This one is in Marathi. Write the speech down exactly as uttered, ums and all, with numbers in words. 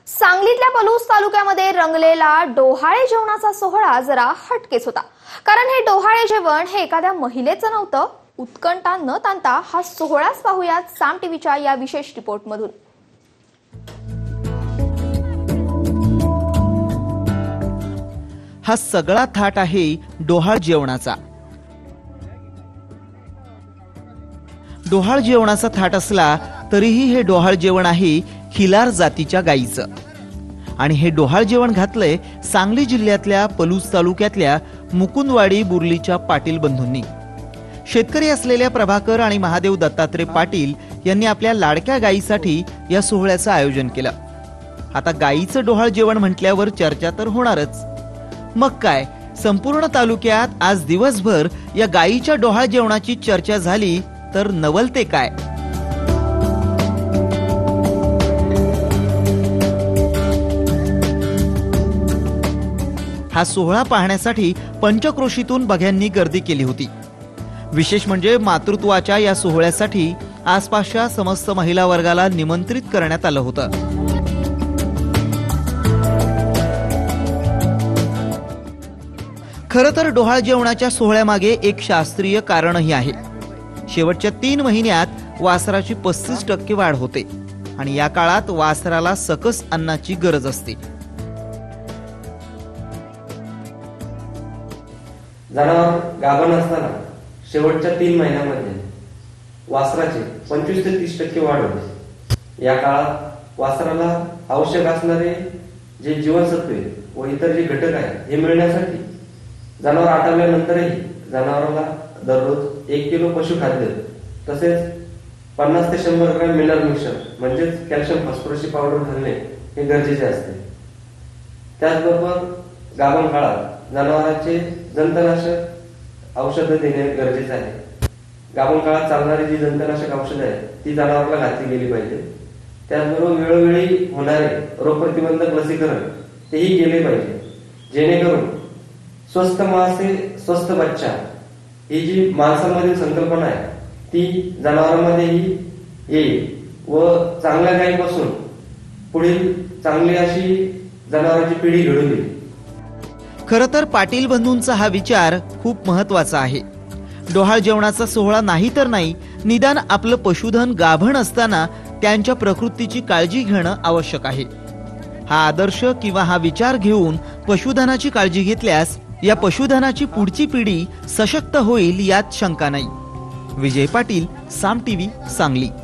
सांगलीतल्या पलूस तालुक्यामध्ये रंगलेला डोहाळे जेवणाचा सोहळा जरा हटकेच होता। कारण हे डोहाळे जेवण हे एखाद्या महिलेचं नव्हतं। उत्कंठा न ताणता हा सोहळाच पाहूयात साम टीव्हीच्या या विशेष रिपोर्टमधून। हा सगळा थाट आहे डोहाळ जेवणाचा। डोहाळ जेवणाचा थाट असला तरीही हे डोहाळ जेवण आहे खिलार जातीच्या गायीचं। आणि हे डोहाळ जेवण घातलंय सांगली जिल्ह्यातल्या पलूस तालुक्यातल्या मुकुंदवाडी बुर्लीच्या पाटील बंधूंनी। शेतकरी असलेल्या प्रभाकर आणि महादेव दत्तात्रय पाटील यांनी आपल्या लाडक्या गायीसाठी या सोहळ्याचं आयोजन केलं। आता गायीचं डोहाळ जेवण म्हटल्यावर चर्चा तर होणारच। मग काय, संपूर्ण तालुक्यात आज दिवसभर या गायीच्या डोहाळ जेवणाची चर्चा झाली तर नवलते काय। हा सोहळा पाहण्यासाठी पंचक्रोशीतून बघ्यांनी गर्दी केली होती। विशेष म्हणजे मातृत्वाच्या या सोहळ्यासाठी आसपासच्या समस्त महिला वर्गाला निमंत्रित करण्यात आलं होतं। खरं तर डोहाळ जेवणाच्या सोहळ्यामागे एक शास्त्रीय कारणही आहे। शेवटच्या तीन महिन्यात वासराची पस्तीस टक्के वाढ होते आणि या काळात वासराला सकस अन्नाची गरज असते। जनावर गाभण असताना शेवटच्या तीन महिन्यामध्ये वासराची पंचवीस ते तीस टक्के वाढ होते। या काळात वासराला आवश्यक असणारे जे जीवनसत्वे व इतर जे घटक आहेत हे मिळण्यासाठी जनावर आटवल्यानंतरही जनावराला दररोज एक किलो पशुखाद्य तसेच पन्नास ते शंभर ग्रॅम मिनरल मिक्सचर म्हणजेच कॅल्शियम फॉस्फरसची पावडर घालणे हे गरजेचे असते। त्याचबरोबर गाभण काळात जनावरांचे जंतनाशक औषधं देणे गरजेचे आहे। गाभण काळात चालणारी जी जंतनाशक औषधं आहेत ती जनावराला घातली गेली पाहिजे। त्याचबरोबर वेळोवेळी होणारे रोग प्रतिबंधक लसीकरण तेही केले पाहिजे, जेणेकरून स्वस्थ मासे स्वस्थ बच्चा ही जी माणसांमधील संकल्पना आहे ती जनावरांमध्येही येईल व चांगल्या गायीपासून पुढील चांगली अशी जनावरांची पिढी घडून येईल। खरं तर पाटील बंधूंचा हा विचार खूप महत्वाचा आहे। डोहाळ जेवणाचा सोहळा नाही तर नाही, निदान आपलं पशुधन गाभण असताना त्यांच्या प्रकृतीची काळजी घेणं आवश्यक आहे। हा आदर्श किंवा हा विचार घेऊन पशुधनाची काळजी घेतल्यास या पशुधनाची पुढची पिढी सशक्त होईल यात शंका नाही। विजय पाटील, साम टीव्ही, सांगली।